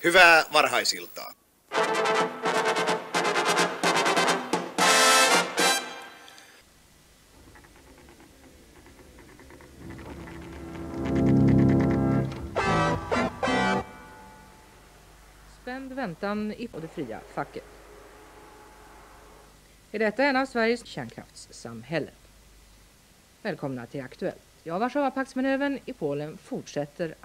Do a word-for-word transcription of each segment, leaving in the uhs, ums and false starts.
Hyvää varhaisiltaa. Spänd väntan i det fria facket. Är detta en av Sveriges kärnkraftssamhällen? Välkomna till Aktuellt. Ja, Warszawapaktsmanövern i Polen fortsätter.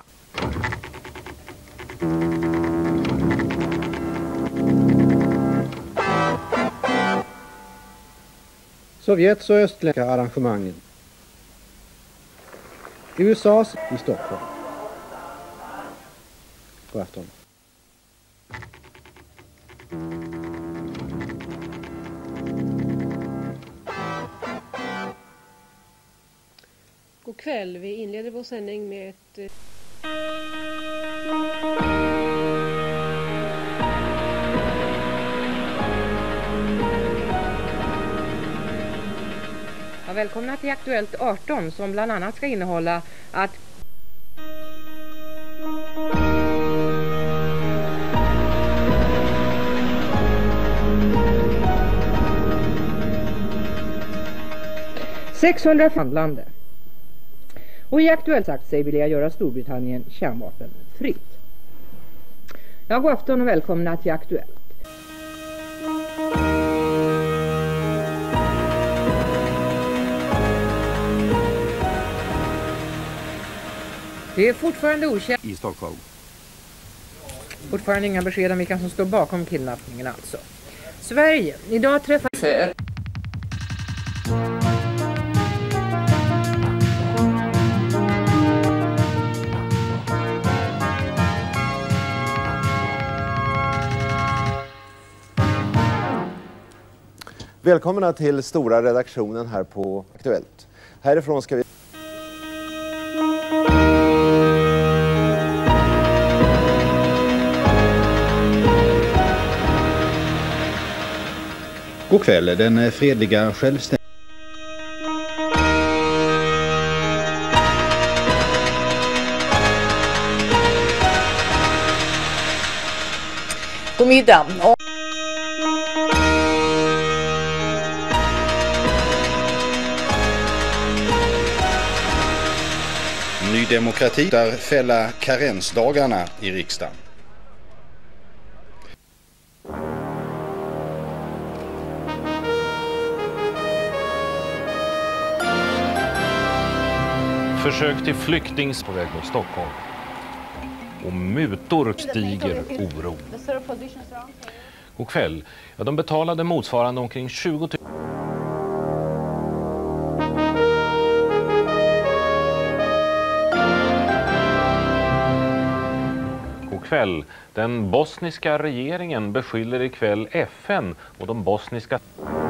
Sovjets och östländska arrangemangen. U S A:s i Stockholm. God afton. God kväll. Vi inleder vår sändning med ett... Ja, välkomna till Aktuellt arton som bland annat ska innehålla att sexhundra handlande. Och i Aktuellt sagt sig vilja göra Storbritannien kärnvapenfritt. Ja, god afton och välkomna till Aktuellt. Det är fortfarande okänt I Stockholm. Fortfarande inga besked om vilka som står bakom kidnappningen alltså. Sverige, idag träffar för Välkomna till stora redaktionen här på Aktuellt. Härifrån ska vi... God kväll, den fredliga självständiga... God middag. Ny demokrati där fälla karensdagarna i riksdagen. Försök till flyktings på väg mot Stockholm. Och mutor stiger oron. God kväll. Ja, de betalade motsvarande omkring tjugo tusen. God kväll. Den bosniska regeringen beskyller ikväll F N och de bosniska...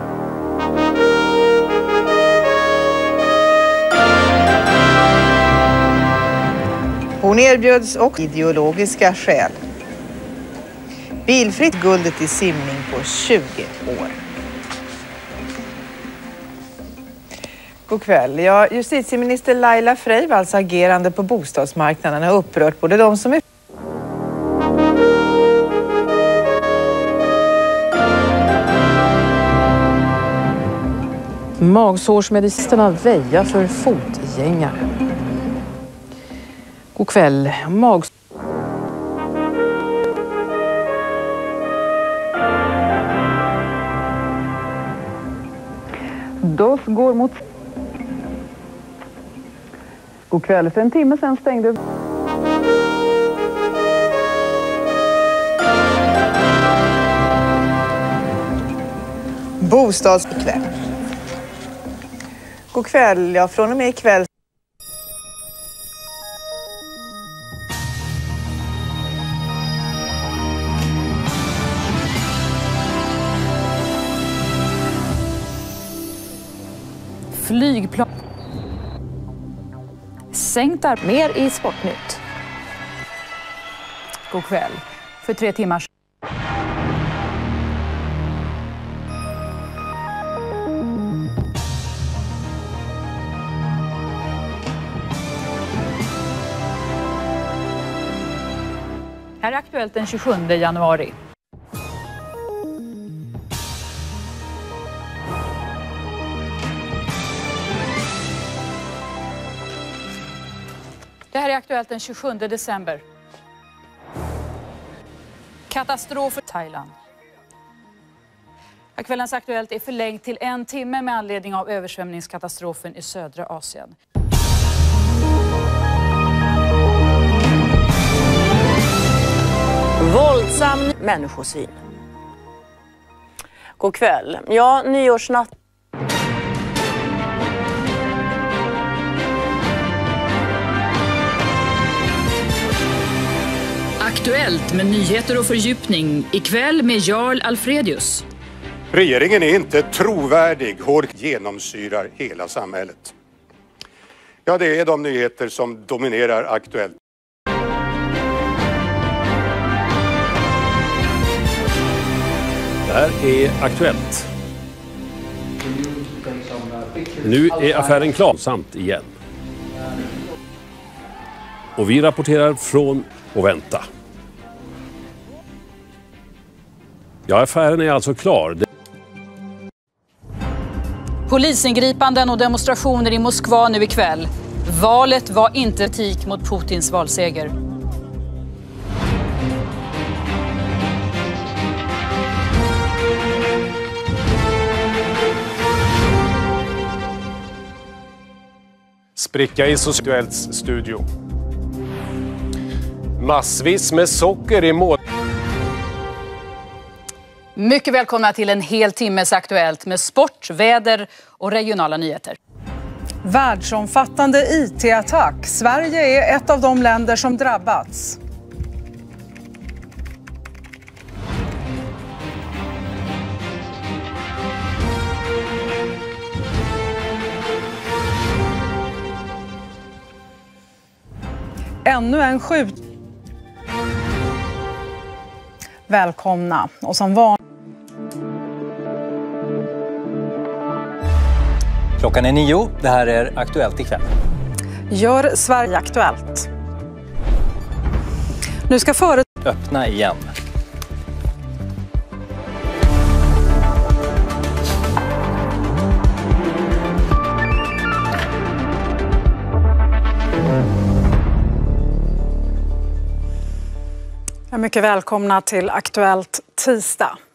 Hon erbjöds och ideologiska skäl. Bilfritt guldet i simning på tjugo år. God kväll. Ja, justitieminister Laila Freivalds agerande på bostadsmarknaden har upprört både de som är... Magsårsmedicinerna väja för fotgängare. God kväll. Mag... Dos går mot... God kväll. För en timme sedan stängde... Bostadskväll. God kväll. Ja, från och med ikväll. Flygplan. Sänkt ar- Mer i Sportnytt. God kväll. För tre timmar. Här är Aktuellt den tjugosjunde januari. Det här är Aktuellt den tjugosjunde december. Katastrof i Thailand. Kvällens Aktuellt är förlängt till en timme med anledning av översvämningskatastrofen i södra Asien. Våldsam människosyn. God kväll. Ja, nyårsnatt. Aktuellt med nyheter och fördjupning. Ikväll med Jarl Alfredius. Regeringen är inte trovärdig. Hårt genomsyrar hela samhället. Ja, det är de nyheter som dominerar Aktuellt. Det här är Aktuellt. Nu är affären klar samt igen. Och vi rapporterar från och vänta. Ja, affären är alltså klar. Polisingripanden och demonstrationer i Moskva nu ikväll. Valet var inte kritik mot Putins valseger. Spricka i Aktuellts studio. Massvis med socker i mål. Mycket välkomna till en hel timmes Aktuellt med sport, väder och regionala nyheter. Världsomfattande I T-attack. Sverige är ett av de länder som drabbats. Ännu en skjut. Välkomna. Och som van... Klockan är nio. Det här är Aktuellt ikväll. Gör Sverige aktuellt. Nu ska föret... Öppna igen. Mycket välkomna till Aktuellt tisdag.